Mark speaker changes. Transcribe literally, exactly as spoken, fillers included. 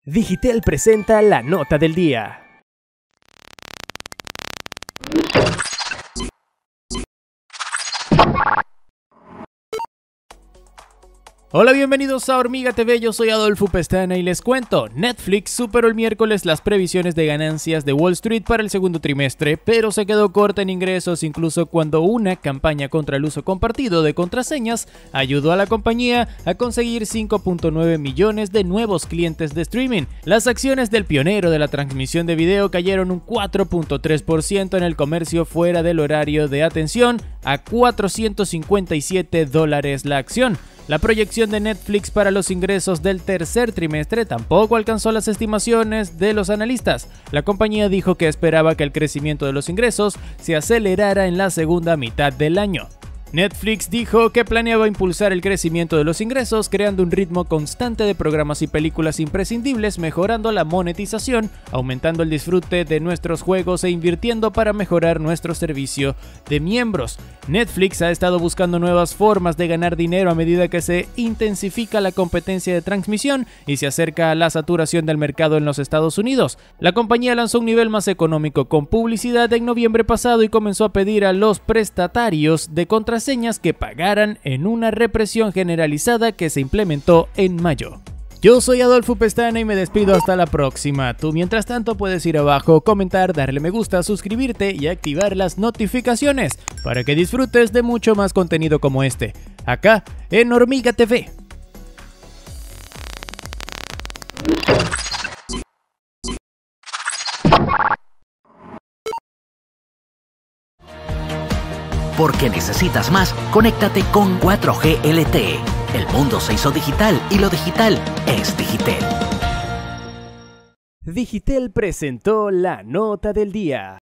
Speaker 1: Digitel presenta la nota del día. Hola, bienvenidos a Hormiga T V, yo soy Adolfo Pestana y les cuento, Netflix superó el miércoles las previsiones de ganancias de Wall Street para el segundo trimestre, pero se quedó corta en ingresos incluso cuando una campaña contra el uso compartido de contraseñas ayudó a la compañía a conseguir cinco punto nueve millones de nuevos clientes de streaming. Las acciones del pionero de la transmisión de video cayeron un cuatro punto tres por ciento en el comercio fuera del horario de atención a cuatrocientos cincuenta y siete dólares la acción. La proyección de Netflix para los ingresos del tercer trimestre tampoco alcanzó las estimaciones de los analistas. La compañía dijo que esperaba que el crecimiento de los ingresos se acelerara en la segunda mitad del año. Netflix dijo que planeaba impulsar el crecimiento de los ingresos creando un ritmo constante de programas y películas imprescindibles, mejorando la monetización, aumentando el disfrute de nuestros juegos e invirtiendo para mejorar nuestro servicio de miembros. Netflix ha estado buscando nuevas formas de ganar dinero a medida que se intensifica la competencia de transmisión y se acerca a la saturación del mercado en los Estados Unidos. La compañía lanzó un nivel más económico con publicidad en noviembre pasado y comenzó a pedir a los prestatarios de contraseñas señas que pagaran en una represión generalizada que se implementó en mayo. Yo soy Adolfo Pestana y me despido hasta la próxima. Tú mientras tanto puedes ir abajo, comentar, darle me gusta, suscribirte y activar las notificaciones para que disfrutes de mucho más contenido como este, acá en Hormiga T V.
Speaker 2: Porque necesitas más, conéctate con cuatro G L T E. El mundo se hizo digital y lo digital es Digitel.
Speaker 1: Digitel presentó la nota del día.